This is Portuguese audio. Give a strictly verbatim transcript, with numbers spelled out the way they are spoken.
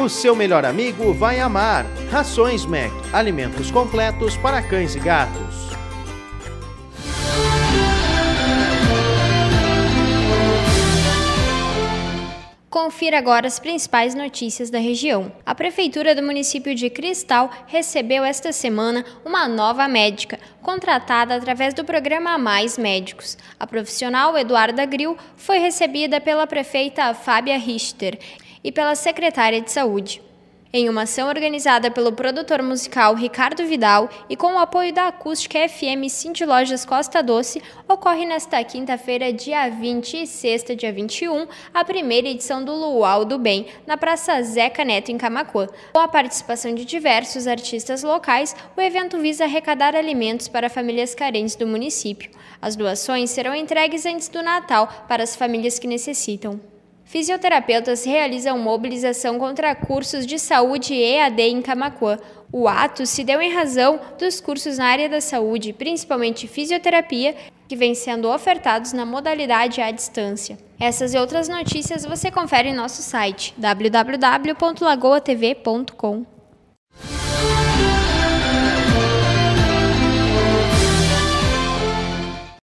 O seu melhor amigo vai amar. Rações Mac, alimentos completos para cães e gatos. Confira agora as principais notícias da região. A Prefeitura do município de Cristal recebeu esta semana uma nova médica, contratada através do programa Mais Médicos. A profissional Eduarda Gril foi recebida pela prefeita Fábia Richter e pela secretária de Saúde. Em uma ação organizada pelo produtor musical Ricardo Vidal e com o apoio da Acústica F M Cindy Lojas Costa Doce, ocorre nesta quinta-feira, dia vinte e sexta, dia vinte e um, a primeira edição do Luau do Bem, na Praça Zeca Neto, em Camaquã. Com a participação de diversos artistas locais, o evento visa arrecadar alimentos para famílias carentes do município. As doações serão entregues antes do Natal para as famílias que necessitam. Fisioterapeutas realizam mobilização contra cursos de saúde E A D em Camaquã. O ato se deu em razão dos cursos na área da saúde, principalmente fisioterapia, que vêm sendo ofertados na modalidade à distância. Essas e outras notícias você confere em nosso site w w w ponto lagoa t v ponto com.